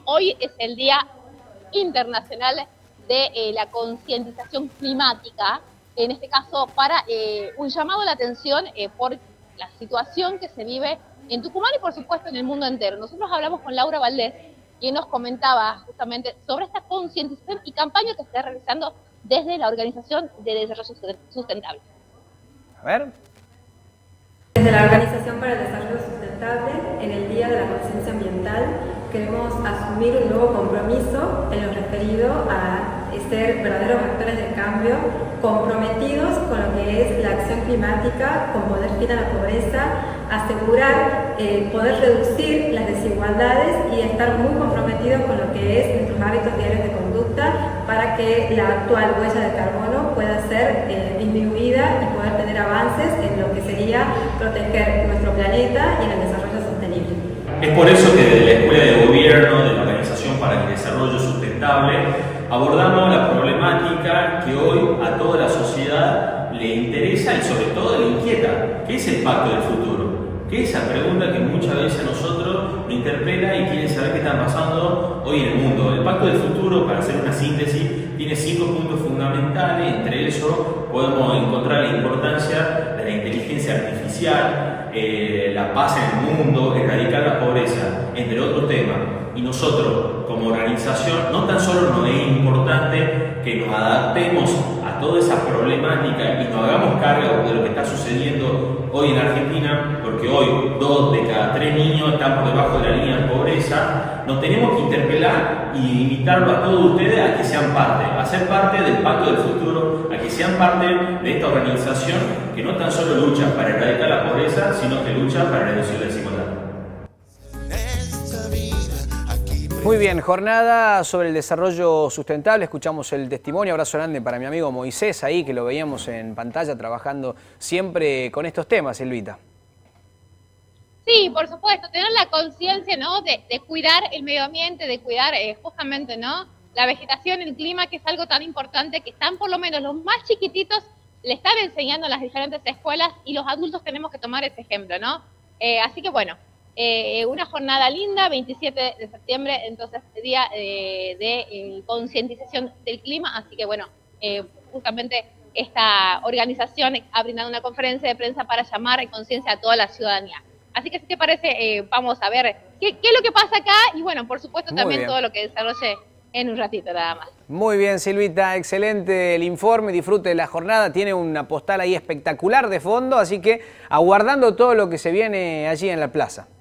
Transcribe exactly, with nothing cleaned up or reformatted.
hoy es el Día Internacional de eh, la Concientización Climática, en este caso para eh, un llamado a la atención eh, por la situación que se vive en Tucumán y por supuesto en el mundo entero. Nosotros hablamos con Laura Valdés, quien nos comentaba justamente sobre esta concientización y campaña que se está realizando desde la Organización de Desarrollo Sustentable. A ver. Desde la Organización para el Desarrollo Sustentable, en el Día de la Conciencia Ambiental, queremos asumir un nuevo compromiso en lo referido a ser verdaderos actores de cambio, comprometidos con lo que es la acción climática, con poner fin a la pobreza, asegurar eh, poder reducir las desigualdades y estar muy comprometidos con lo que es nuestros hábitos diarios de conducta para que la actual huella de carbono pueda ser eh, disminuida y poder tener avances en lo que sería proteger nuestro planeta y en el desarrollo sostenible. Es por eso que desde la Escuela de Gobierno de la Organización para el Desarrollo Sustentable abordamos la problemática que hoy a toda la sociedad le interesa y sobre todo le inquieta, que es el pacto del futuro. Que es esa pregunta que muchas veces a nosotros nos interpela y quieren saber qué está pasando hoy en el mundo. El pacto del futuro, para hacer una síntesis, tiene cinco puntos fundamentales. Entre ellos podemos encontrar la importancia de la inteligencia artificial, eh, la paz en el mundo, erradicar la pobreza, entre otros temas. Y nosotros, como organización, no tan solo nos es importante que nos adaptemos a toda esa problemática y nos hagamos cargo de lo que está sucediendo hoy en Argentina, porque hoy dos de cada tres niños están por debajo de la línea de pobreza. Nos tenemos que interpelar y invitarlo a todos ustedes a que sean parte, a ser parte del Pacto del Futuro, a que sean parte de esta organización que no tan solo lucha para erradicar la pobreza, sino que lucha para reducir la desigualdad. Muy bien, jornada sobre el desarrollo sustentable. Escuchamos el testimonio. Abrazo grande para mi amigo Moisés ahí, que lo veíamos en pantalla trabajando siempre con estos temas, Silvita. Sí, por supuesto, tener la conciencia, ¿no?, de, de cuidar el medio ambiente, de cuidar eh, justamente, ¿no?, la vegetación, el clima, que es algo tan importante que están por lo menos los más chiquititos le están enseñando en las diferentes escuelas y los adultos tenemos que tomar ese ejemplo, ¿no? Eh, así que bueno, eh, una jornada linda, veintisiete de septiembre, entonces día eh, de eh, concientización del clima, así que bueno, eh, justamente esta organización ha brindado una conferencia de prensa para llamar en conciencia a toda la ciudadanía. Así que si te parece, eh, vamos a ver qué, qué es lo que pasa acá y bueno, por supuesto Muy también bien. todo lo que desarrolle en un ratito nada más. Muy bien, Silvita, excelente el informe, disfrute de la jornada, tiene una postal ahí espectacular de fondo, así que aguardando todo lo que se viene allí en la plaza.